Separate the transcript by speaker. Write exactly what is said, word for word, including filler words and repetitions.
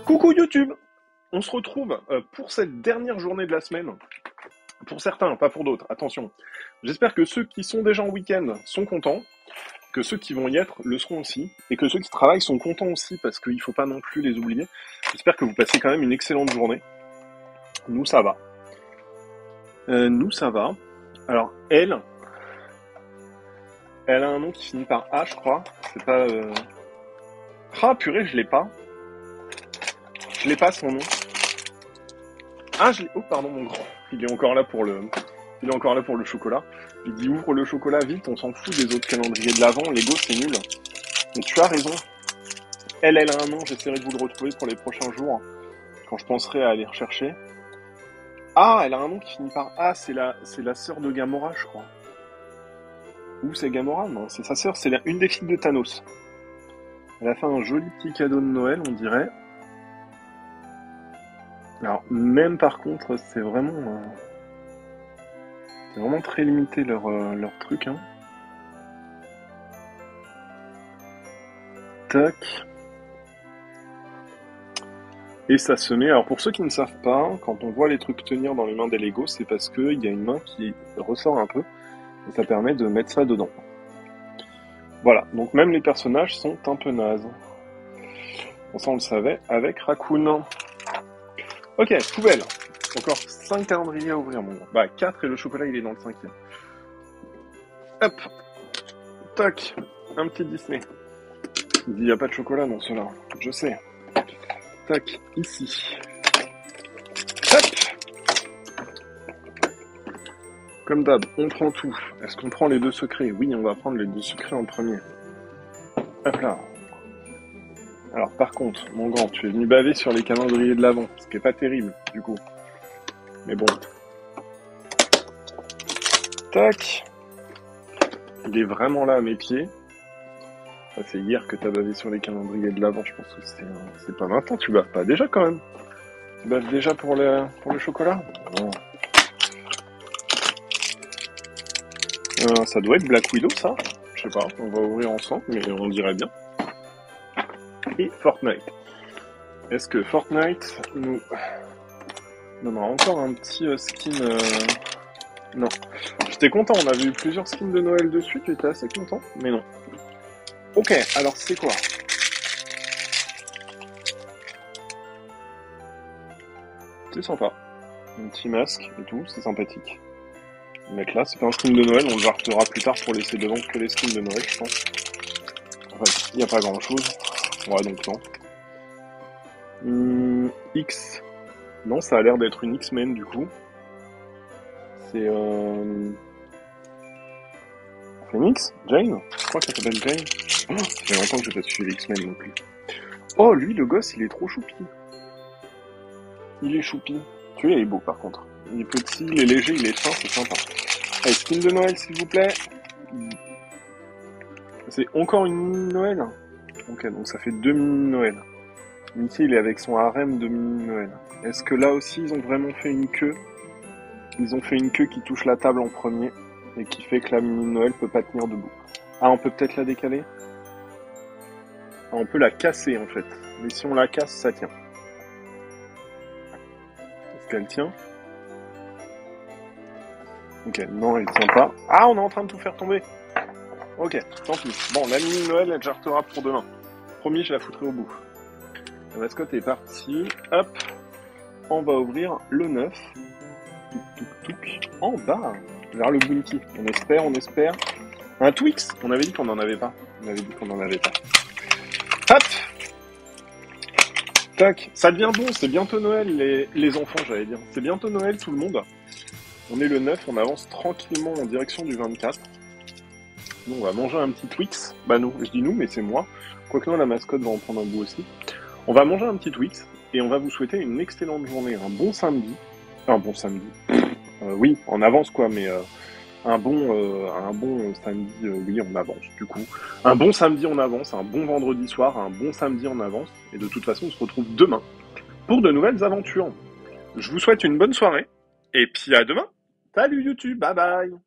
Speaker 1: Coucou YouTube! On se retrouve euh, pour cette dernière journée de la semaine. Pour certains, pas pour d'autres, attention. J'espère que ceux qui sont déjà en week-end sont contents, que ceux qui vont y être le seront aussi, et que ceux qui travaillent sont contents aussi, parce qu'il ne faut pas non plus les oublier. J'espère que vous passez quand même une excellente journée. Nous, ça va. Euh, nous, ça va. Alors, elle, elle a un nom qui finit par A, je crois. C'est pas... Euh... Ah, purée, je l'ai pas. Je l'ai pas, son nom. Ah, je l'ai... Oh, pardon, mon grand. Il est encore là pour le... Il est encore là pour le chocolat. Il dit, ouvre le chocolat vite, on s'en fout des autres calendriers de l'Avent. Lego, c'est nul. Mais tu as raison. Elle, elle a un nom, j'essaierai de vous le retrouver pour les prochains jours, quand je penserai à aller rechercher. Ah, elle a un nom qui finit par A, c'est la, c'est la sœur de Gamora, je crois. Ou c'est Gamora? Non, c'est sa sœur, c'est la... une des filles de Thanos. Elle a fait un joli petit cadeau de Noël, on dirait. Alors, même par contre, c'est vraiment... Euh... C'est vraiment très limité leur, euh, leur truc, hein. Tac. Et ça se met... Alors, pour ceux qui ne savent pas, quand on voit les trucs tenir dans les mains des Lego, c'est parce qu'il y a une main qui ressort un peu, et ça permet de mettre ça dedans. Voilà, donc même les personnages sont un peu nazes. Bon, ça on le savait avec Raccoon. Ok, poubelle. Encore cinq calendriers à ouvrir, mon gars. Bah, quatre et le chocolat, il est dans le cinquième. Hop. Tac. Un petit Disney. Il dit, il n'y a pas de chocolat dans ceux-là. Je sais. Tac. Ici. Hop. Comme d'hab, on prend tout. Est-ce qu'on prend les deux secrets? Oui, on va prendre les deux secrets en premier. Hop là. Alors, par contre, mon grand, tu es venu baver sur les calendriers de l'Avent, ce qui est pas terrible, du coup. Mais bon. Tac. Il est vraiment là à mes pieds. Ça, c'est hier que t'as bavé sur les calendriers de l'Avent, je pense que c'est, euh, c'est pas maintenant, tu baves pas déjà quand même. Tu baves déjà pour le, pour le chocolat? Non. Euh, ça doit être Black Widow, ça. Je sais pas, on va ouvrir ensemble, mais on dirait bien. Et Fortnite. Est-ce que Fortnite nous donnera encore un petit euh, skin euh... Non. J'étais content, on avait eu plusieurs skins de Noël dessus, tu étais assez content, mais non. Ok, alors c'est quoi? C'est sympa. Un petit masque et tout, c'est sympathique. Mais là, c'est pas un skin de Noël, on le vartera plus tard pour laisser devant que les skins de Noël, je pense. En fait, il n'y a pas grand chose. Ouais, donc non. Hum, X. Non, ça a l'air d'être une X-Men, du coup. C'est, euh... Phoenix? Jane? Je crois qu'elle s'appelle Jane. Oh, ça fait longtemps que j'ai pas suivi les X-Men non plus. Oh, lui, le gosse, il est trop choupi. Il est choupi. Tu vois, il est beau, par contre. Il est petit, il est léger, il est fin, c'est sympa. Allez, skin de Noël, s'il vous plaît. C'est encore une mini-Noël? Ok, donc ça fait deux mini-Noël. Mickey, il est avec son harem de mini-Noël. Est-ce que là aussi, ils ont vraiment fait une queue? Ils ont fait une queue qui touche la table en premier et qui fait que la mini-Noël peut pas tenir debout. Ah, on peut peut-être la décaler? Ah, on peut la casser, en fait. Mais si on la casse, ça tient. Est-ce qu'elle tient? Ok, non, elle tient pas. Ah, on est en train de tout faire tomber. Ok, tant pis. Bon, la mini-Noël, elle jartera pour demain. Promis, je la foutrai au bout. La mascotte est partie. Hop. On va ouvrir le neuf. Touc, touc, touc. En bas. Vers le Bounty. On espère, on espère. Un Twix. On avait dit qu'on n'en avait pas. On avait dit qu'on n'en avait pas. Hop. Tac. Ça devient bon. C'est bientôt Noël, les, les enfants, j'allais dire. C'est bientôt Noël, tout le monde. On est le neuf. On avance tranquillement en direction du vingt-quatre. Nous, on va manger un petit Twix. Bah nous, je dis nous, mais c'est moi. Quoique non, la mascotte va en prendre un bout aussi. On va manger un petit Twix et on va vous souhaiter une excellente journée, un bon samedi. Un bon samedi. Euh, oui, en avance quoi, mais euh, un bon, euh, un bon samedi, euh, oui, en avance du coup. Un bon samedi en avance, un bon vendredi soir, un bon samedi en avance. Et de toute façon, on se retrouve demain pour de nouvelles aventures. Je vous souhaite une bonne soirée et puis à demain. Salut YouTube, bye bye.